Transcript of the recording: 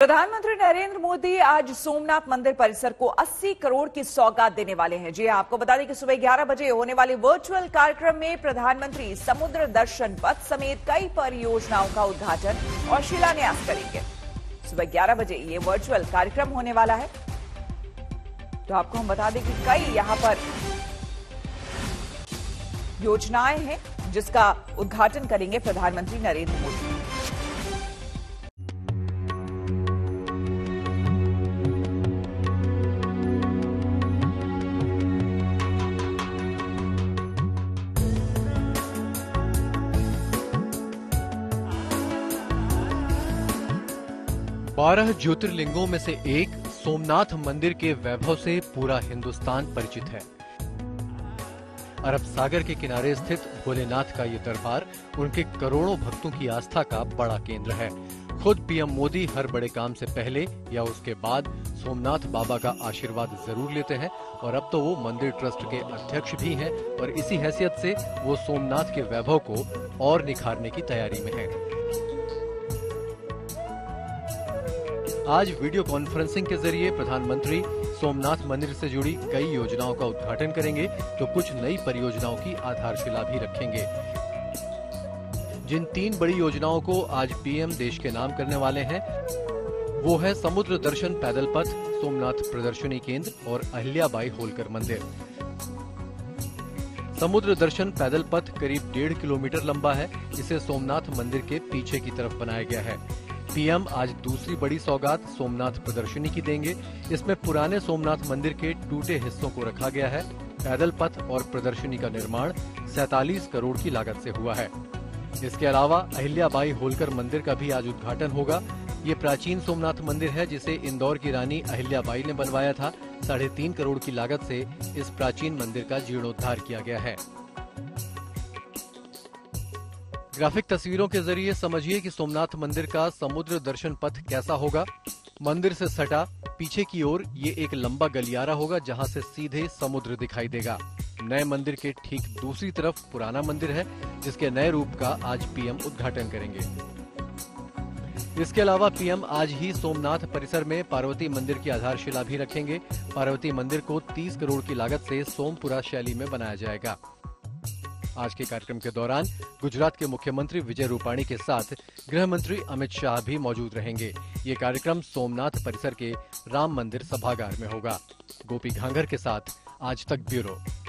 प्रधानमंत्री नरेंद्र मोदी आज सोमनाथ मंदिर परिसर को 80 करोड़ की सौगात देने वाले हैं। जी आपको बता दें कि सुबह 11 बजे होने वाले वर्चुअल कार्यक्रम में प्रधानमंत्री समुद्र दर्शन पथ समेत कई परियोजनाओं का उद्घाटन और शिलान्यास करेंगे। सुबह 11 बजे ये वर्चुअल कार्यक्रम होने वाला है। तो आपको हम बता दें कि कई यहां पर योजनाएं हैं जिसका उद्घाटन करेंगे प्रधानमंत्री नरेंद्र मोदी। 12 ज्योतिर्लिंगों में से एक सोमनाथ मंदिर के वैभव से पूरा हिंदुस्तान परिचित है। अरब सागर के किनारे स्थित भोलेनाथ का ये दरबार उनके करोड़ों भक्तों की आस्था का बड़ा केंद्र है। खुद पीएम मोदी हर बड़े काम से पहले या उसके बाद सोमनाथ बाबा का आशीर्वाद जरूर लेते हैं और अब तो वो मंदिर ट्रस्ट के अध्यक्ष भी हैं और इसी हैसियत से वो सोमनाथ के वैभव को और निखारने की तैयारी में हैं। आज वीडियो कॉन्फ्रेंसिंग के जरिए प्रधानमंत्री सोमनाथ मंदिर से जुड़ी कई योजनाओं का उद्घाटन करेंगे तो कुछ नई परियोजनाओं की आधारशिला भी रखेंगे। जिन 3 बड़ी योजनाओं को आज पीएम देश के नाम करने वाले हैं वो है समुद्र दर्शन पैदल पथ, सोमनाथ प्रदर्शनी केंद्र और अहिल्याबाई होलकर मंदिर। समुद्र दर्शन पैदल पथ करीब 1.5 किलोमीटर लंबा है। इसे सोमनाथ मंदिर के पीछे की तरफ बनाया गया है। पीएम आज दूसरी बड़ी सौगात सोमनाथ प्रदर्शनी की देंगे। इसमें पुराने सोमनाथ मंदिर के टूटे हिस्सों को रखा गया है। पैदल पथ और प्रदर्शनी का निर्माण 47 करोड़ की लागत से हुआ है। इसके अलावा अहिल्याबाई होलकर मंदिर का भी आज उद्घाटन होगा। ये प्राचीन सोमनाथ मंदिर है जिसे इंदौर की रानी अहिल्याबाई ने बनवाया था। 3.5 करोड़ की लागत से इस प्राचीन मंदिर का जीर्णोद्धार किया गया है। ग्राफिक तस्वीरों के जरिए समझिए कि सोमनाथ मंदिर का समुद्र दर्शन पथ कैसा होगा। मंदिर से सटा पीछे की ओर ये एक लंबा गलियारा होगा जहां से सीधे समुद्र दिखाई देगा। नए मंदिर के ठीक दूसरी तरफ पुराना मंदिर है जिसके नए रूप का आज पीएम उद्घाटन करेंगे। इसके अलावा पीएम आज ही सोमनाथ परिसर में पार्वती मंदिर की आधारशिला भी रखेंगे। पार्वती मंदिर को 30 करोड़ की लागत से सोमपुरा शैली में बनाया जाएगा। आज के कार्यक्रम के दौरान गुजरात के मुख्यमंत्री विजय रूपाणी के साथ गृह मंत्री अमित शाह भी मौजूद रहेंगे। ये कार्यक्रम सोमनाथ परिसर के राम मंदिर सभागार में होगा। गोपी घांगर के साथ आज तक ब्यूरो।